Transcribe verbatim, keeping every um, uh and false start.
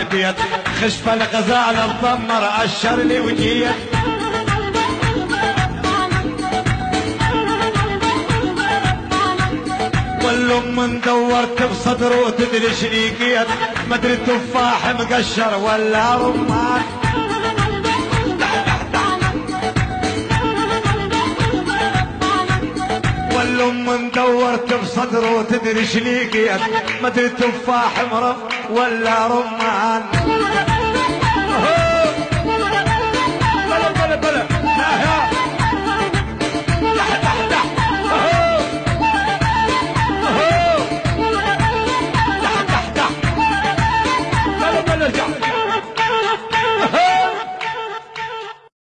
البيت، خشف الغزال الضمر أشر لي وجيت. والأم ندورت بصدره وتدري شريكيت، مدري تفاح مقشر ولا رمان. والأم ندورت بصدره وتدري شليقيت، مدري تفاح مرف ولا رمان.